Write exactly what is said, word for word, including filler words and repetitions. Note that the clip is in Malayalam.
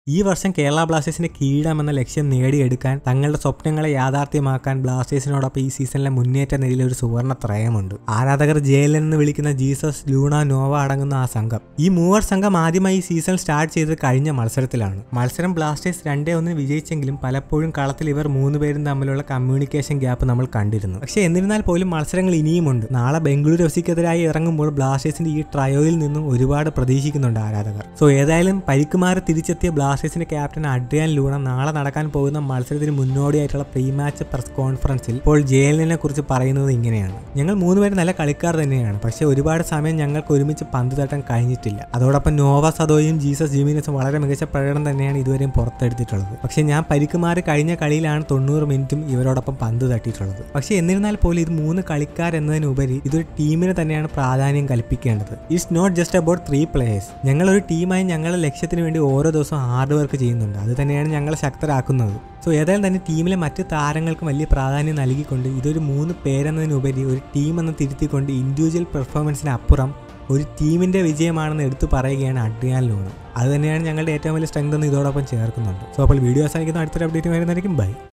ഈ വർഷം കേരള ബ്ലാസ്റ്റേഴ്സിന്റെ കിരീടമെന്ന ലക്ഷ്യം നേടിയെടുക്കാൻ തങ്ങളുടെ സ്വപ്നങ്ങളെ യാഥാർത്ഥ്യമാക്കാൻ ബ്ലാസ്റ്റേഴ്സിനോടൊപ്പം ഈ സീസണിലെ മുന്നേറ്റ നിലയിൽ ഒരു സുവർണ്ണ ത്രയമുണ്ട്. ആരാധകർ ജയിലിൽ എന്ന് വിളിക്കുന്ന ജീസസ്, ലൂണ, നോവ അടങ്ങുന്ന ആ സംഘം. ഈ മൂവർ സംഘം ആദ്യമായി ഈ സീസൺ സ്റ്റാർട്ട് ചെയ്തത് കഴിഞ്ഞ മത്സരത്തിലാണ്. മത്സരം ബ്ലാസ്റ്റേഴ്സ് രണ്ടേ ഒന്നിന് വിജയിച്ചെങ്കിലും പലപ്പോഴും കളത്തിൽ ഇവർ മൂന്നുപേരും തമ്മിലുള്ള കമ്മ്യൂണിക്കേഷൻ ഗ്യാപ്പ് നമ്മൾ കണ്ടിരുന്നു. പക്ഷേ എന്നിരുന്നാൽ പോലും മത്സരങ്ങൾ ഇനിയുമുണ്ട്. നാളെ ബംഗളൂരു എഫ് സിക്കെതിരായി ഇറങ്ങുമ്പോൾ ബ്ലാസ്റ്റേഴ്സിന്റെ ഈ ട്രയോയിൽ നിന്നും ഒരുപാട് പ്രതീക്ഷിക്കുന്നുണ്ട് ആരാധകർ. സോ ഏതായാലും പരിക്കുമാറി തിരിച്ചെത്തിയ ബ്ലാസ്റ്റേഴ്സിന്റെ ക്യാപ്റ്റൻ അഡ്രിയാൻ ലൂണ നാളെ നടക്കാൻ പോകുന്ന മത്സരത്തിന് മുന്നോടിയായിട്ടുള്ള പ്രീ മാച്ച് പ്രസ് കോൺഫറൻസിൽ ഇപ്പോൾ ജയിലിനെ കുറിച്ച് പറയുന്നത് ഇങ്ങനെയാണ്: ഞങ്ങൾ മൂന്നുപേരും നല്ല കളിക്കാർ തന്നെയാണ്, പക്ഷേ ഒരുപാട് സമയം ഞങ്ങൾക്ക് ഒരുമിച്ച് പന്ത് തട്ടാൻ കഴിഞ്ഞിട്ടില്ല. അതോടൊപ്പം നോവ സദോയും ജീസസ് ജിമിനസും വളരെ മികച്ച പ്രകടനം തന്നെയാണ് ഇതുവരെയും പുറത്തെടുത്തിട്ടുള്ളത്. പക്ഷേ ഞാൻ പരിക്കുമാറി കഴിഞ്ഞ കളിയിലാണ് തൊണ്ണൂറ് മിനിറ്റും ഇവരോടൊപ്പം പന്ത് തട്ടിയിട്ടുള്ളത്. പക്ഷേ എന്നിരുന്നാൽ പോലും ഇത് മൂന്ന് കളിക്കാർ എന്നതിനുപരി ഇതൊരു ടീമിന് തന്നെയാണ് പ്രാധാന്യം കൽപ്പിക്കേണ്ടത്. It's not just about three players. ഞങ്ങളൊരു ടീമായി ഞങ്ങളുടെ ലക്ഷ്യത്തിന് വേണ്ടി ഓരോ ദിവസവും ഹാർഡ് വർക്ക് ചെയ്യുന്നുണ്ട്. അത് തന്നെയാണ് ഞങ്ങളെ ശക്തരാക്കുന്നത്. സോ ഏതായാലും തന്നെ ടീമിലെ മറ്റ് താരങ്ങൾക്കും വലിയ പ്രാധാന്യം നൽകിക്കൊണ്ട് ഇതൊരു മൂന്ന് പേരെന്നതിനുപരി ഒരു ടീം എന്ന് തിരുത്തിക്കൊണ്ട് ഇൻഡിവിജ്വൽ പെർഫോമൻസിന് അപ്പുറം ഒരു ടീമിന്റെ വിജയമാണെന്ന് എടുത്തു പറയുകയാണ് അഡ്രിയാൻ ലൂണ. അത് തന്നെയാണ് ഞങ്ങളുടെ ഏറ്റവും വലിയ സ്ട്രെങ്ത് എന്ന് ഇതോടൊപ്പം ചേർക്കുന്നുണ്ട്. സോ അപ്പോൾ വീഡിയോ അവസാനിക്കുന്ന അടുത്തൊരു അപ്ഡേറ്റ് വരുന്നതായിരിക്കും. ബൈ.